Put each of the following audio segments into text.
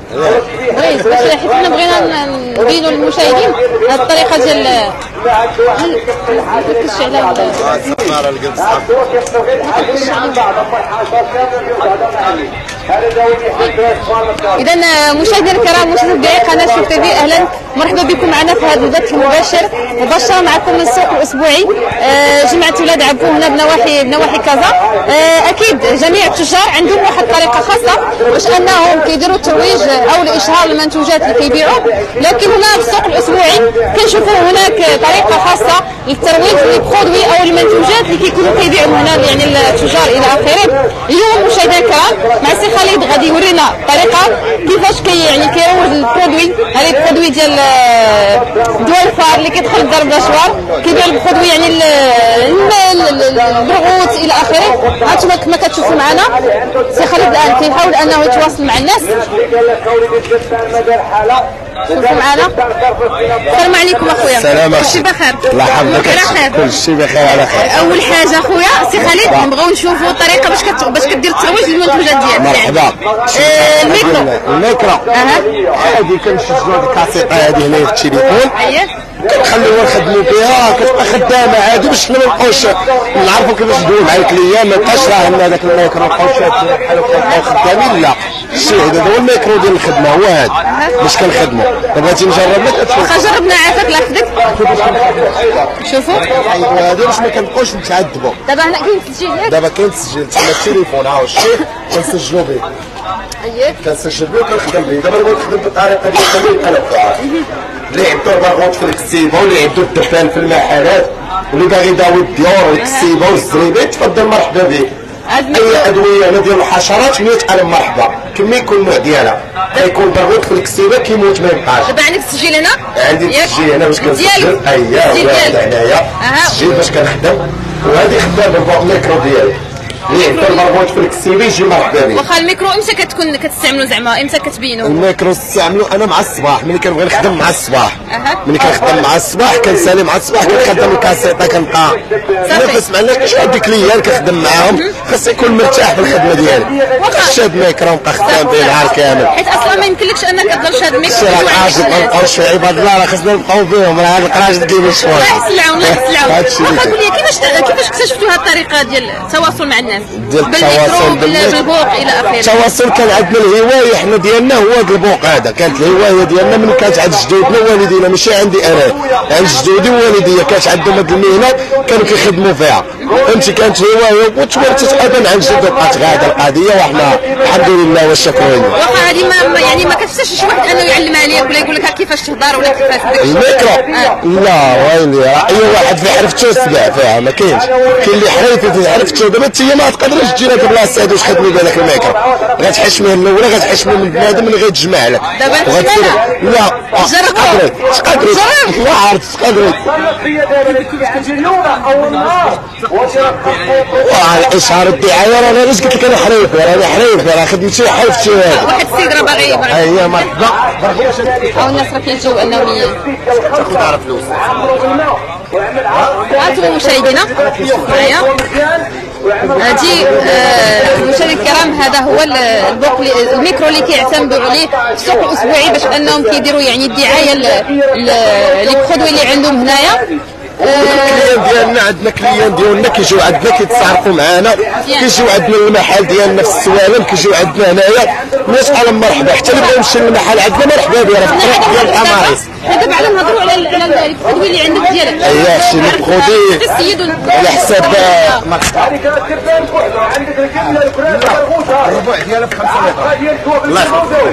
كويس باش حيت حنا بغينا نبينوا للمشاهدين هذه الطريقه ديال الكش على السفاره اللي قلت اذا مشاهدينا الكرام مشاهدي قناه شوف تي في، اهلا مرحبا بكم معنا في هذا البث المباشر مباشره معكم من السوق الاسبوعي. جمعيه ولاد عبو هنا بنواحي كازا. اكيد جميع التجار عندهم واحد الطريقه خاصه باش انهم كيديروا الترويج او الاشهار المنتوجات اللي كيبيعوا، لكن هنا في السوق الاسبوعي كنشوفوا هناك طريقه خاصه للترويج للبرودوي او المنتوجات اللي كيكونوا كيبيعوا هنا يعني التجار الى اخره. اليوم مشاهدينا الكرام مع سي خالد غادي يورينا طريقه كيفاش كيروج البرودوي، هذه البرودوي ديال دول الفار اللي كيدخل لدار البشوار، كيبيع البرودوي يعني البرغوث الى اخره. هانتوما كما كتشوفوا معنا سي خالد الان كيحاول انه يتواصل مع الناس. شوفوا معنا. السلام عليكم اخويا. السلام عليكم. كلشي بخير؟ الله يحفظك على خير. كلشي بخير على خير. اول حاجه اخويا سي خالد نبغيو نشوفوا الطريقه باش كدير الترويج للمنتوجات ديالك. مرحبا. الميكرو هذه كنشجعوا هذه الكاسيطه هذه هنا في التليفون، كنخليوها نخدموا بها، كتبقى خدامه عادي باش حنا ما نبقاوش نعرفوا كيفاش ندويو مع الكليان. ما بقاش راه عندنا هذاك الميكرو نبقاو شادين بحال هكا خدامين، لا الشيء هذا هو الميكرو ديال الخدمه، هو هذا باش كنخدموا. بغيتي نجرب لك واخا جربنا عافاك لا خدك. شوفوا هذا باش ما كنبقاوش نتعذبوا. دابا هنا كاين التسجيل ياك؟ دابا كاين تسجيل تما التليفون ها هو الشيء كنسجلوا به، كنسجل به وكنخدم به. دابا بغيت نخدم بالطريقه ديال القلم اللي عندو الباغوت في الكسيبه واللي عندو الدبان في المحلات واللي باغي يداوي الديور والكسيبه والزريبه يتفضل مرحبا به. اي ادويه هنا ديال الحشرات 100 قلم مرحبا، كما يكون النوع ديالها كيكون باغوت في الكسيبه كيموت ما يبقاش. دابا عندك التسجيل هنا؟ عندي التسجيل هنا باش كنسجل. اييه هذا هنايا التسجيل باش كنخدم، وهذه خدام بالميكرو ديالي اللي عندو المربوط في الكسيبه يجي مرحبا به. واخا الميكرو امتى كتكون كتستعملوا زعما امتى كتبينوا؟ الميكرو نستعملو انا مع الصباح، ملي كنبغي نخدم مع الصباح. ملي كنخدم مع الصباح كنسالي مع الصباح كنخدم الكاسيطه كنبقى نفس مع الناس شحال ديك كليان كنخدم معاهم، خاص يكون مرتاح في الخدمه ديالي. شاد ميكرو نبقى خدام به النهار كامل، حيت اصلا ما يمكنلكش انك تضل شاد ميكرو. راه القراجل ما نبقاوش في عباد الله، راه خصنا نبقاو بهم، راه هاد القراجل كاينين شويه. الله يسلعهم الله يسلعهم. واخا قول لي كيفاش اكتشفتوا هاد الطريقه ديال التواصل مع الناس؟ التواصل بالبوق الى اخره. التواصل كان عندنا الهوايه حنا ديالنا هو هذا البوق هذا، كانت الهوايه ديالنا من كانت عند جدودنا ووالدينا، ماشي عندي انا، عند جدودي ووالديا كانت عندهم هذه المهنه كانوا كيخدموا فيها، فهمتي. كانت هوايه وتورثت ابا عن جد وبقات غاده القضيه، وحنا الحمد لله والشكر لله. واخا هذه يعني ما كتفتش شي واحد انه يعلم عليك ولا يقول لك كيفاش تهضر ولا كيفاش الميكرو؟ لا ويلي، راه اي واحد في حرفته سبع فيها، ما كاينش. كاين اللي حريف في حرفته، دابا انت ما تقدرش تجي لك بلاصه هادي واش خدمي بالك الميكرو، غتحشميه الاولى غتحشميه من بنادم اللي غيتجمع لك. لا تقدري ما عرفت تقدري الاشهار الدعايه. راه انا قلت لك انا حريف، راني حريف، راه خدمتي حرفتي هذا. واحد السيد راه باغي اييه مرحبا. او الناس راه كيجيو انهم تاخذ على فلوس. هانتوما مشاهدينا معايا هادي مشاهدينا الكرام، هذا هو البوق الميكرو اللي كيعتمدوا عليه في السوق الاسبوعي باش انهم كيديروا يعني الدعايه لي برودوي اللي عندهم هنايا. الكليان ديالنا عندنا كليان ديالنا كيجيو عندنا كيتصارفوا معنا، كيجيو عندنا المحل ديالنا في السوالم، كيجيو عندنا هنايا الناس قالوا مرحبا، حتى اللي بغى يمشي للمحل عندنا مرحبا به، راه في الطريق ديال الاماريس. دابا على نهضروا على البرودوي اللي عندك ديالك. اييه شي برودوي على حساب الربع ديالها ب 5 متر. الله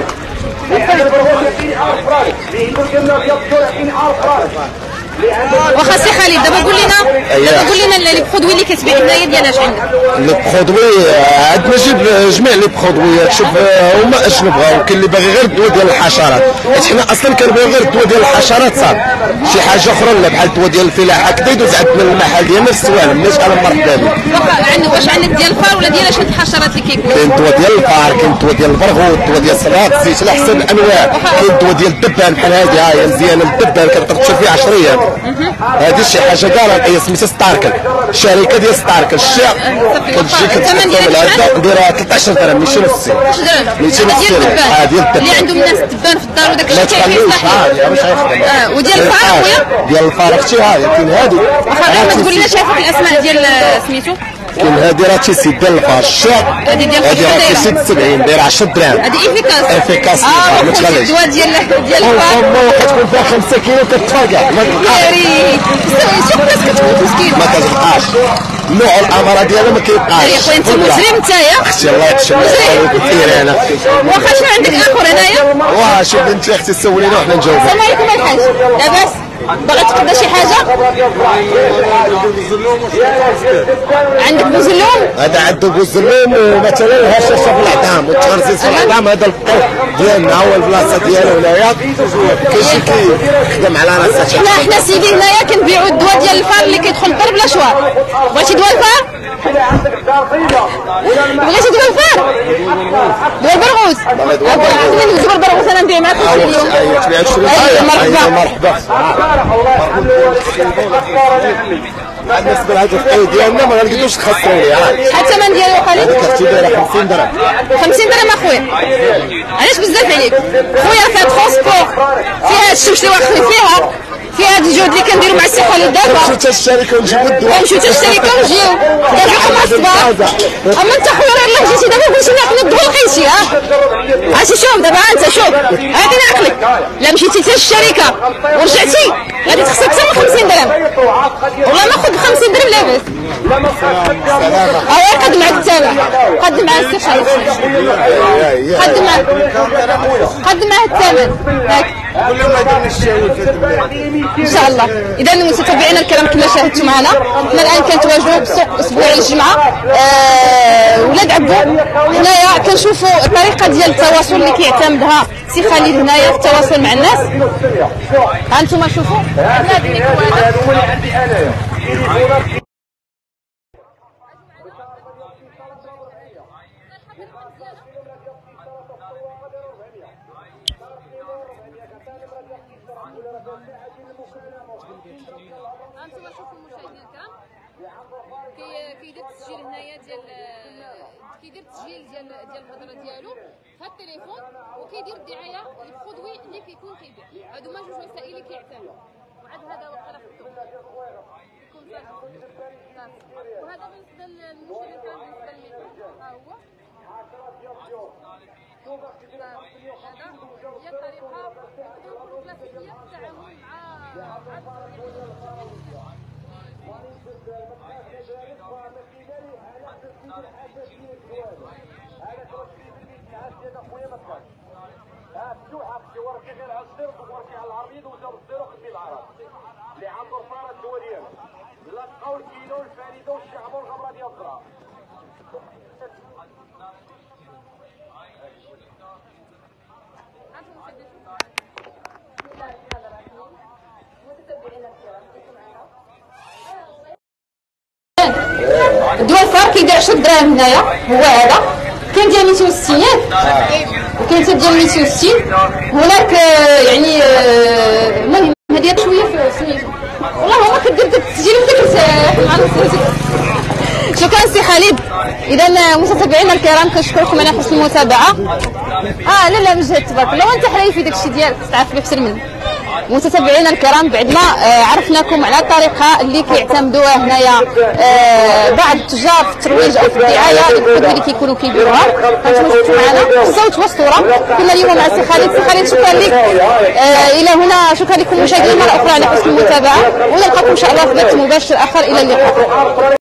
يخليك. واخا سي خالد دابا قول لنا لي برودوي اللي كتبيع هنايا ديال اش عندك؟ لي برودوي عندنا جميع لي برودويات، شوف هما اش نبغاو. كاين اللي باغي غير الدواء ديال الحشرات، حيت حنا اصلا كنبغيو غير الدواء ديال الحشرات صافي، شي حاجه اخرى لا بحال الدواء ديال الفلاحه كدا يدوز عندنا المحل ديالنا في السوالم، الناس قالوا مرحبا بك. واخا واش عندك ديال الفار ولا ديال اش الحشرات اللي كيكونوا؟ كاين الدواء ديال الفار، كاين الدواء ديال البرغوث، الدواء ديال الصلاط، زيت على حسب الانواع. كاين الدواء ديال الدبان بحال هادي، ها هي مزيانه الدبان كتقدر تشوف فيها 10 ايام. هذه شي حاجه كاع هي سميتها ستاركل، الشركه ديال ستاركل الشيء كتجي كتحطهم العده نديرها 13 درهم 260 ديال الدبان اللي عندهم الناس الدبان في الدار وداك الشيء كيصلح باش يخدم. وديال الفار خويا ديال الفار اختي ها كاين هذه واخا ما تقول لنا شافك الاسماء ديال سميتو كاين هذه راه تيسي ديال الفار الشيء هذه ديال راه تيسي 70 دايره 10 دراهم هذه افيكاس ما تغليش الدواء ديال الفار كتكون فيها 5 كيلو كتفاقع شوف الناس كتموت مسكينه ما كتبقاش نوع الاماره ديالها ما كيبقاش. يا خويا انت مسلم نتايا اختي الله يحشمك كثير انا واخا شنو عندك اخر هنايا واه شوف انت اختي سولينا وحنا نجاوبوا. السلام عليكم الحاج لاباس باغي تقضى شي حاجه عندك بوزلوم هذا عنده بوزلوم ومثلا هشاشه في العظام والتخرزيز في العظام هذا الفطور ديالنا هو البلاصه ديالو هنايا كاين شي كيخدم على راسه. حنا سيدي هنايا كنبيعوا الدواء ديال الفار اللي كيدخل الدار بلا شوار. بغيتي دواء الفار؟ بغيتي دواء الفار؟ دواء البرغوث عطيني ندوز بالبرغوث انا نبيع معاك اليوم. مرحبا بالنسبه لهذا الطيب ديالنا ما غنقدروش نخسروا ليه. شحال الثمن ديالو قالي؟ كتبتي دايره 50 درهم 50 درهم اخويا علاش بزاف عليك خويا فيها ترونسبور فيها الشمس اللي واخدين فيها هاد الجهد اللي كنديروا مع السي خالد دابا نمشيو حتى الشركه ونجيبوا الدواء نمشيو حتى الشركه ونجيو كنعرفوا مع الصباح. اما انت خويا راه يلاه جيتي دابا بغيتي ناكل الدواء لقيتي عرفتي شوف دابا انت شوف عطيني عقلك لا مشيتي حتى الشركه ورجعتي غادي تخسر حتى 50 درهم والله ما خذ 50 درهم لاباس. قد معك الثمن قد مع السي خالد قد مع الثمن كل ما درنا الشاوي ان شاء الله. اذا متابعينا الكرام كما شاهدتوا معنا حنا الان كنتواجدوا بسوق اسبوعي الجمعه ولاد عبو. هنايا كنشوفوا الطريقه ديال التواصل اللي كيعتمدها سي خالد هنايا في التواصل مع الناس. ها انتم شوفوا هذا اللي عندي انايا انتم شوفوا مشاهدينا الكرام كيدير التسجيل هنايا كيدير التسجيل ديال الهضره ديالو في هذا التليفون وكيدير الدعايه للبرودوي اللي كيكون كيبيع. هادو هما جوج وسائل اللي كيعتمدوا وعاد هذا وقيلا في السوق وهذا بالنسبه للمشتري كان بالنسبه للميكرو ها هو هذا هي الطريقه الكلاسيكيه في التعامل مفتوحه في وركي غير على الزر وركي على العريض وزر الزر وخدمي العرب اللي عنده الفاره الدواء ديالو لا تلقاو الكيلو الفريده والشعب والغمره ديال الزرع. الدواء الفار كيدير 10 دراهم هنايا هو هذا كاين ديال 260 وكاين حتى ديال 260 هناك يعني المهم هذه شويه في سميتو والله هما كدير التسجيل وداك شكرا سي خالد. اذا متابعينا الكرام كنشكركم على حسن المتابعه. لا مجهد تبارك الله وانت حريفي داكشي ديالك تعرف لي اكثر مني. متابعينا الكرام بعد ما عرفناكم على الطريقه اللي كيعتمدوها هنايا بعض التجار في الترويج او في الدعايه للبرودوي اللي كيكونوا كيبيعوها كنتمشوا معنا الصوت والصوره. كنا اليوم مع سي خالد. سي خالد شكرا لك. الى هنا شكرا لكم مشاهدينا مره اخرى على حسن المتابعه ونلقاكم ان شاء الله في بث مباشر اخر. الى اللقاء.